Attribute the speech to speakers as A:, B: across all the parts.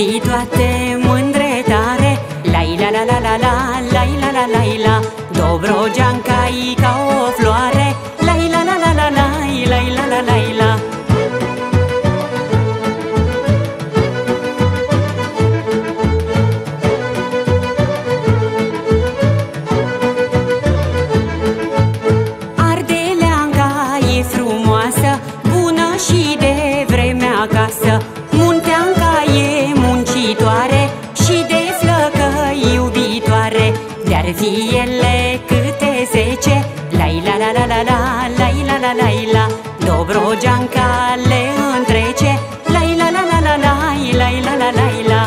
A: fi toate mândre tare. Lai la la la la la, lai la la la la. Dobrogeanca-i ca o floare. Lai la la la la la, lai la la la la. Ardeleanca e frumoasă, bună și de vremea acasă. Munteanca e muncitoare și de flăcăi iubitoare. De-ar fi ele câte 10, lai la la la la la, lai la la la la. Dobrogeanca le întrece, lai la la la la la, lai la la la la.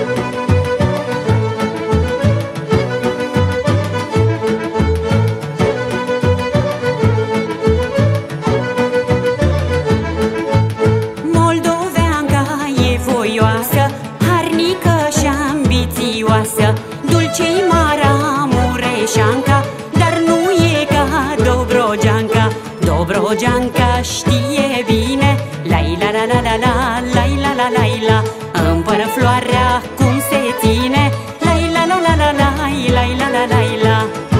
A: Moldoveanca e voioasă, harnică și ambițioasă. Dulce-i Maramureșanca, dar nu e ca Dobrogeanca. Dobrogeanca știe bine, lai la la la la la, lai la la la la. Împără floarea cum se ține, lai la la la la la, lai la la la la.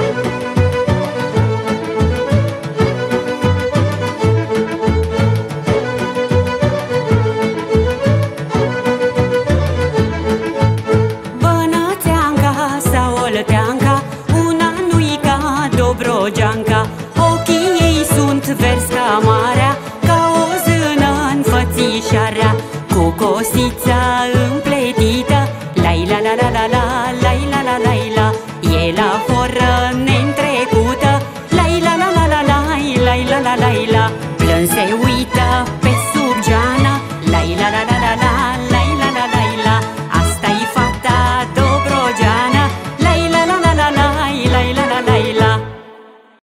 A: Una nu-i ca Dobrogeanca, ochii ei sunt verzi ca marea, ca o zână înfățișarea, cu cosița împletită, lai la la la la la, lai la la la la.